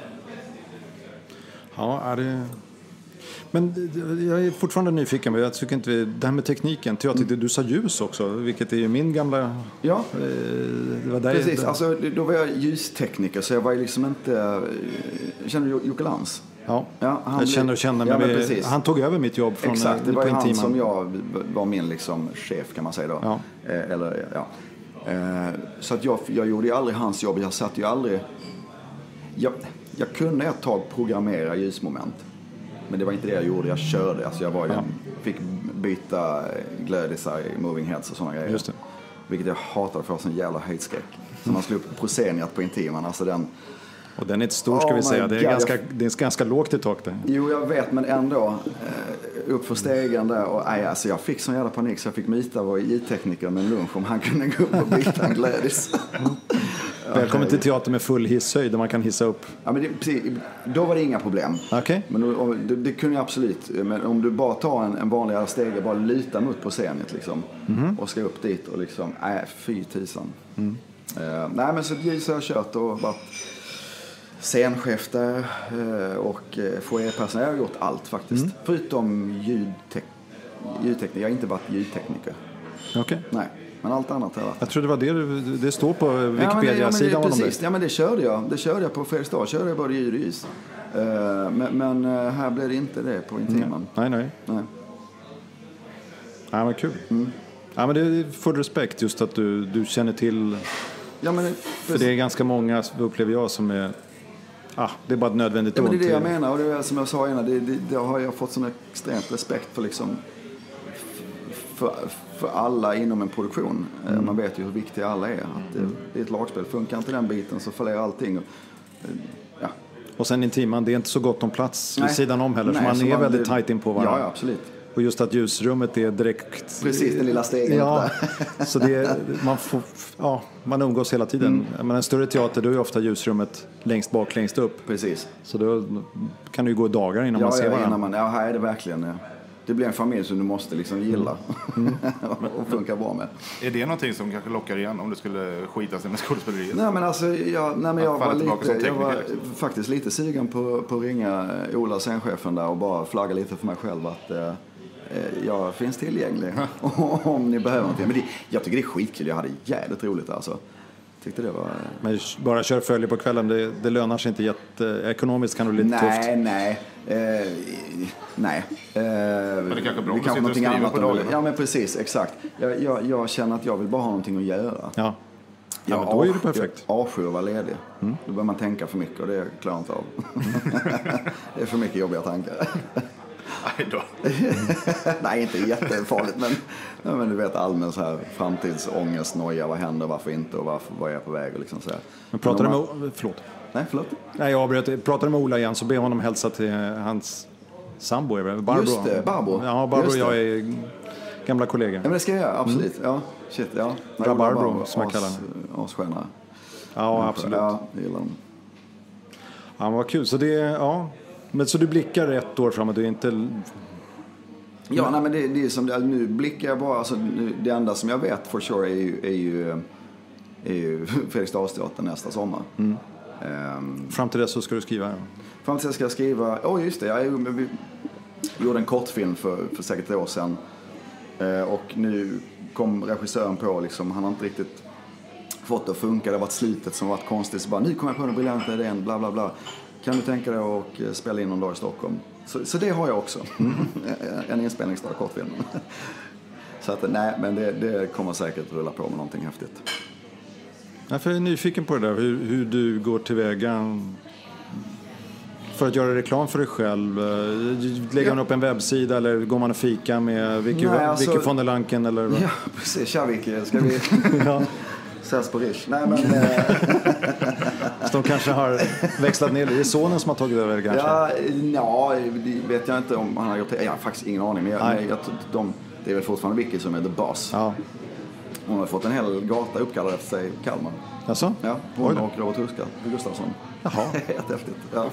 B: Ja, är det... Men jag är fortfarande nyfiken, men jag tycker inte vi, det här med tekniken, jag tyckte du sa ljus också, vilket är ju min gamla...
C: Ja,
B: eh, det var där
C: precis.
B: Jag,
C: alltså, då var jag ljustekniker, så jag var ju liksom inte... Jag känner Jocke Lantz.
B: Ja,
C: ja han
B: jag känner och känner, men, ja, men han tog över mitt jobb från...
C: Exakt, det var han Intiman. Som jag var min liksom chef, kan man säga då.
B: Ja.
C: Eh, eller, ja. Eh, så att jag, jag gjorde ju aldrig hans jobb, jag satt ju aldrig... Jag, jag kunde ett tag programmera ljusmoment. Men det var inte det jag gjorde, jag körde. Alltså jag var, jag fick byta glödisar i moving heads och sådana grejer.
B: Just det.
C: Vilket jag hatade för sån jävla höjdskräck. Så man slog upp Prosceniat på Intiman, alltså den...
B: Och den är inte stor, ska oh vi säga. Det är, ganska, det är ganska lågt i tak där.
C: Jo, jag vet, men ändå upp för stegen där. Och, aj, alltså, jag fick sån jävla panik så jag fick myta vår ljudtekniker med en lunch om han kunde gå upp och byta en glödis.
B: Välkommen till teater med full hisshöjd där man kan hissa upp.
C: Ja, men det, precis, då var det inga problem.
B: Okay.
C: Men då, det, det kunde jag absolut. Men om du bara tar en, en vanligare steg och bara lutar mot på scenen liksom, mm-hmm. och ska upp dit och liksom, nej, fy tusan. Mm. Uh, nej, men så ljus har jag kört och varit scenchef där uh, och uh, foajépersonal. Jag har gjort allt faktiskt. Mm. Förutom ljudtek- ljudtekniker. Jag har inte varit ljudtekniker.
B: Okej. Okay.
C: Nej. Men allt annat här.
B: Jag tror det var det det står på Wikipedia-sidan.
C: Ja, precis. Ja, men det körde jag. Det körde jag på Fredriksdal. Körde jag både ljud och ljus. Uh, men men uh, här blev det inte det på Intiman.
B: Nej, nej.
C: Nej.
B: Ja, men kul. Mm. Ja, men det är full respekt just att du, du känner till...
C: Ja, men det,
B: för det är ganska många, upplever jag, som är... Ah, det är bara ett nödvändigt ont.
C: Ja, men det är det jag menar. Och det är som jag sa innan. Det, det, det har jag fått sån extremt respekt för liksom... För, för alla inom en produktion. Mm. Man vet ju hur viktiga alla är. Att det, det är ett lagspel. Funkar inte den biten så fallerar allting. Ja.
B: Och sen Intiman, det är inte så gott om plats vid sidan om heller. Nej, så man så är man, väldigt tajt in på varandra.
C: Ja, ja, absolut.
B: Och just att ljusrummet är direkt...
C: Precis, den lilla stegen.
B: Ja, så det är, man, får, ja, man umgås hela tiden. Mm. Men en större teater, då är ofta ljusrummet längst bak, längst upp.
C: Precis.
B: Så då kan det ju gå dagar innan
C: ja,
B: man ser
C: ja,
B: varandra.
C: Innan man, ja, här är det verkligen... Ja. Det blir en familj som du måste liksom gilla mm. och funka bra med.
A: Är det någonting som kanske lockar igen om du skulle skita sig med skådespeleriet?
C: Nej, men alltså, jag, nej, men jag, var, lite, jag var faktiskt lite sugen på, på att ringa Ola, scenchefen där, och bara flagga lite för mig själv att eh, jag finns tillgänglig om ni behöver någonting. Men det, jag tycker det är skitkul, jag hade jävligt roligt alltså. Tyckte det var...
B: Men bara köra följe på kvällen, det, det lönar sig inte jätte... Ekonomiskt kan det bli lite
C: nej,
B: tufft.
C: Nej, eh, nej. Eh,
A: men det kanske är bra
C: det kanske någonting annat
A: på dagen.
C: Ja, men precis, exakt. Jag, jag, jag känner att jag vill bara ha någonting att göra.
B: Ja, ja men då är det perfekt.
C: Jag avskyr att vara ledig. Mm. Då börjar man tänka för mycket och det klarar jag inte av. Det är för mycket jobbiga tankar.
A: Nej då.
C: Nej, inte jättefarligt, men, nej, men du vet allmän så här framtidsångest, noja, vad händer, varför inte och varför, vad är jag på väg och liksom så här.
B: Men pratar
C: men
B: du
C: man...
B: med... Förlåt.
C: Nej, förlåt.
B: Nej, jag avbröt. Pratar du med Ola igen så ber honom hälsa till hans sambo, Barbro.
C: Just det, Barbro.
B: Ja, Barbro och jag är gamla kollegor.
C: Ja, men det ska jag göra, absolut. Mm. Ja, shit, ja.
B: Bra Barbro, som jag kallar henne.
C: Asstjärna.
B: Ja, absolut.
C: Ja, det gillar hon.
B: Ja, men vad kul. Så det, ja... Men så du blickar ett år framåt, du är inte...
C: Ja, nej, men det, det är som det, nu blickar jag bara, alltså, nu, det enda som jag vet for sure är ju, är ju, är ju Fredriksdalsteatern nästa sommar. Mm. Um,
B: Fram till dess så ska du skriva? Ja.
C: Fram till dess ska jag skriva, åh oh, just det, jag, jag, jag gjorde en kortfilm för, för säkert ett år sedan. Uh, och nu kom regissören på, liksom, han har inte riktigt fått det att funka, det har varit slutet som varit konstigt. Så bara, nu kommer jag på den briljanta idén, bla bla bla. Kan du tänka dig att spela in någon dag i Stockholm? Så, så det har jag också. En inspelningsdag, kortfilm. Så att nej, men det, det kommer säkert rulla på med någonting häftigt.
B: Ja, för jag är nyfiken på det där, hur, hur du går tillväga för att göra reklam för dig själv. Lägger man upp en webbsida eller går man och fika med Vicky, nej, alltså, Vicky von der Lanken? Eller vad?
C: Ja, precis. Tja Vicky, ska vi... ja. Ses på Rish. Nej, men...
B: Så de kanske har växlat ner. Det är sonen som har tagit över kanske?
C: Ja, ja, det vet jag inte om han har gjort det. Jag har faktiskt ingen aning. Men jag, men jag, de, det är väl fortfarande Vicky som är the boss. Ja. Hon har fått en hel gata uppkallad efter sig i Kalmar.
B: Alltså?
C: Ja, hon och Robert Huska, Gustafsson. Jaha. Helt häftigt. Ja.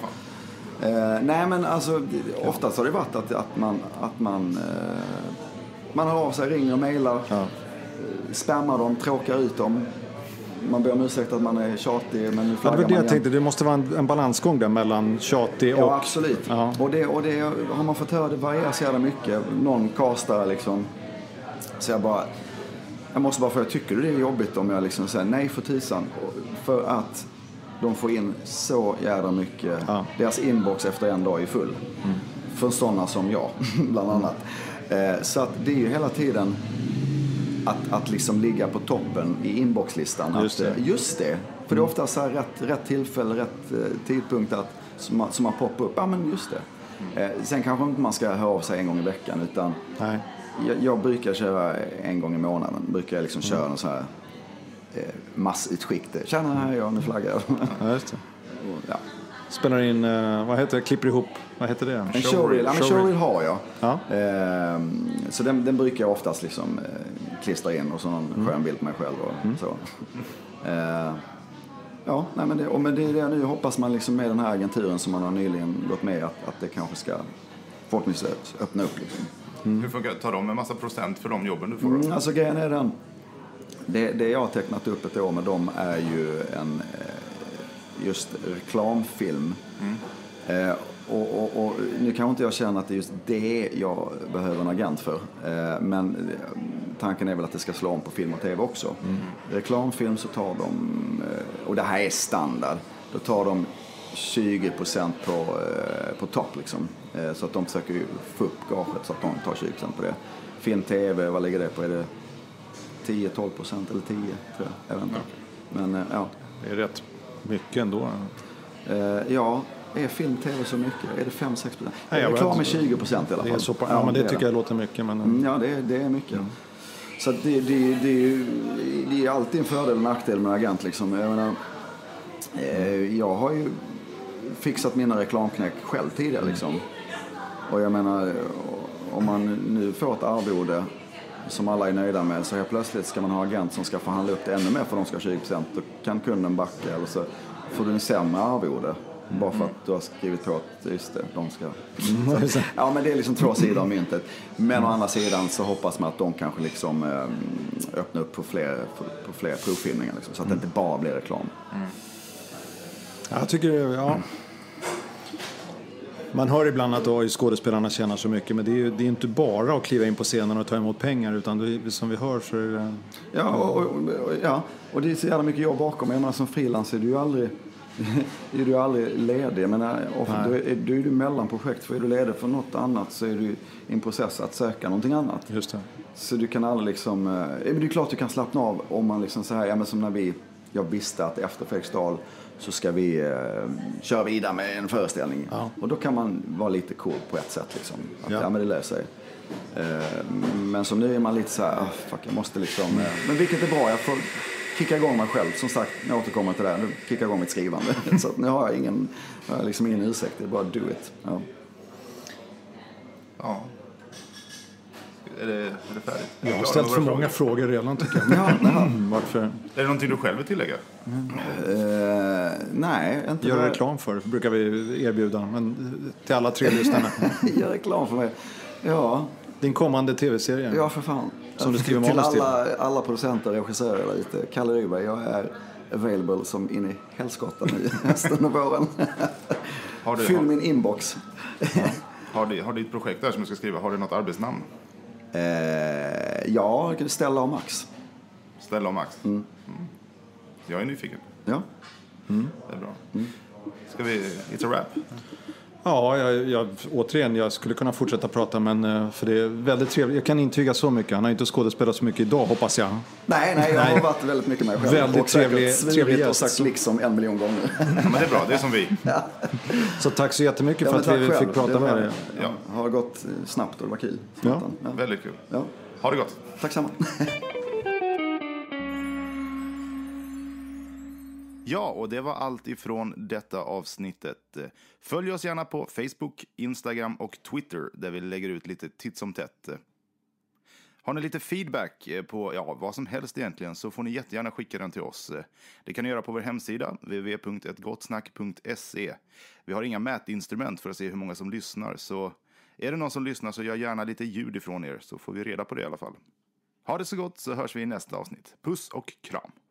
C: Uh, nej, men alltså oftast har det varit att, att man, att man, uh, man hör av sig, ringer och mejlar. Ja. Spammar dem, tråkar ut dem. Man ber om ursäkt att man är tjatig, men nu flaggar
B: ja, det var det jag
C: man
B: tänkte, det måste vara en, en balansgång där mellan tjatig och...
C: Ja, absolut. Ja. Och, det, och det har man fått höra, det varierar så jävla mycket. Någon kastar liksom, så jag bara, jag måste bara fråga, tycker du det är jobbigt om jag liksom säger nej för tisan? För att de får in så jävla mycket, ja. Deras inbox efter en dag är full. Mm. För sådana som jag, bland annat. Eh, så att det är ju hela tiden... Att, att liksom ligga på toppen i inboxlistan.
B: Just det.
C: Att, just det. För det är ofta så här rätt, rätt tillfälle, rätt eh, tidpunkt att, som, som man poppar upp. Ja, men just det. Eh, sen kanske inte man ska höra av sig en gång i veckan. Utan
B: nej.
C: Jag, jag brukar köra en gång i månaden. Brukar jag liksom köra en så här eh, massutskick. Tjena, här är jag, nu flaggar jag.
B: Ja, just det.
C: Och, ja.
B: Spelar in, uh, vad heter det, klipper ihop, vad heter det?
C: En showreel, ja, men showreel har jag.
B: Ja.
C: Eh, så den, den brukar jag oftast liksom eh, klistra in och så någon mm. skön bild på mig själv och mm. så. Eh, ja, nej, men det, och men det är det nu hoppas man liksom med den här agenturen som man har nyligen gått med att, att det kanske ska förhoppningsvis öppna upp liksom.
A: Mm. Hur funkar det? Tar de en massa procent för de jobben du får?
C: Mm, alltså grejen är den, det, det jag har tecknat upp ett år med dem är ju en just reklamfilm. Mm. Eh, och, och, och nu kan inte jag känna att det är just det jag behöver en agent för. Eh, men tanken är väl att det ska slå om på film och tv också. Mm. Reklamfilm så tar de, eh, och det här är standard, då tar de tjugo procent på, eh, på topp liksom. Eh, så att de försöker få upp gaget så att de tar tjugo procent på det. Film, tv, vad ligger det på? Är det tio till tolv procent eller tio tror jag? Jag vet inte. Men eh, ja.
B: Det är rätt mycket ändå.
C: Uh, ja, är film, tv så mycket? Är det fem till sex procent? Reklam är tjugo procent i alla fall.
B: Det är så, ja, ja, men det, det tycker jag låter mycket. Men...
C: Mm, ja, det, det är mycket. Mm. Så det, det, det, det är alltid en fördel och nackdel med agent. Liksom. Jag, menar, eh, jag har ju fixat mina reklamknäck själv tidigare. Liksom. Och jag menar, om man nu får ett arvode som alla är nöjda med, så helt plötsligt ska man ha agent som ska förhandla upp det ännu mer för de ska ha tjugo procent. Då kan kunden backa eller så får du en sämre arvode. Mm. Bara för att du har skrivit på att just det, de ska... Mm. Så, ja, men det är liksom två sidor av myntet. Men mm. å andra sidan så hoppas man att de kanske liksom eh, öppnar upp på fler, på, på fler provfilmningar. Liksom, så att mm. det inte bara blir reklam.
B: Mm. Jag tycker, ja... Man hör ibland att oj, skådespelarna tjänar så mycket, men det är ju det är inte bara att kliva in på scenen och ta emot pengar, utan det, som vi hör så är det...
C: Ja, och, och, och, ja, och det är så jävla mycket jobb bakom. Jag menar, som frilans är du ju aldrig, är du aldrig ledig. Men ofta, du, är du är mellan projekt, för är du ledig för något annat så är du i en process att söka någonting annat.
B: Just det.
C: Så du kan aldrig liksom... Men det är klart du kan slappna av om man liksom så här, ja men som när vi... Jag visste att efter Fredriksdal så ska vi eh, köra vidare med en föreställning. Ja. Och då kan man vara lite cool på ett sätt liksom. Att, ja. ja men det löser sig. Eh, men som nu är man lite så här, ah, fuck jag måste liksom... Eh, men vilket är bra, jag får kicka igång mig själv. Som sagt, när jag återkommer till det här, nu kickar igång mitt skrivande. Så att nu har jag ingen, har jag liksom ingen ursäkt, det är bara do it. Ja.
A: Ja. Är det, är det färdigt?
B: Jag har ställt för många frågor, frågor redan tycker jag.
C: Ja,
B: mm, varför?
A: Är det någonting du själv vill tillägga?
C: Mm. Uh, nej, inte
B: Gör reklam för, brukar vi erbjuda. Men till alla tre lyssnarna.
C: Gör reklam för mig. Ja.
B: Din kommande tv-serie.
C: Ja, för fan.
B: Som du skriver
C: till
B: manus till.
C: alla, alla producenter och regissörer där ute. Kalle Ryberg, jag är available som in i helskotta nu hösten och våren. Har du, Fyll har... min inbox.
A: Ja. Har, du, har du ett projekt där som du ska skriva? Har du något arbetsnamn?
C: Eh, ja, Stella och Max.
A: Stella och Max?
C: Mm.
A: Mm. Jag är nyfiken.
C: Ja.
A: Mm. Det är bra. Mm. Ska vi... It's a wrap?
B: Ja, jag, jag, återigen, jag skulle kunna fortsätta prata, men för det är väldigt trevligt. Jag kan intyga så mycket. Han har inte skådespelat så mycket idag, hoppas jag.
C: Nej, nej, jag har nej. varit väldigt mycket med själv.
B: Väldigt trevlig, trevlig gäst.
C: Och sagt liksom en miljon gånger.
A: Ja, men det är bra, det är som vi.
C: Ja.
B: Så tack så jättemycket
C: ja,
B: för att vi
C: själv.
B: fick prata
C: det
B: med dig.
C: Ja. Har gått snabbt och det var kul.
B: Ja.
A: Ja. Väldigt kul.
C: Ja.
A: Ha det gott.
C: Tack samma.
A: Ja, och det var allt ifrån detta avsnittet. Följ oss gärna på Facebook, Instagram och Twitter där vi lägger ut lite titt som tätt. Har ni lite feedback på ja, vad som helst egentligen så får ni jättegärna skicka den till oss. Det kan ni göra på vår hemsida w w w punkt ett gott snack punkt se. Vi har inga mätinstrument för att se hur många som lyssnar, så är det någon som lyssnar så gör gärna lite ljud ifrån er så får vi reda på det i alla fall. Ha det så gott så hörs vi i nästa avsnitt. Puss och kram!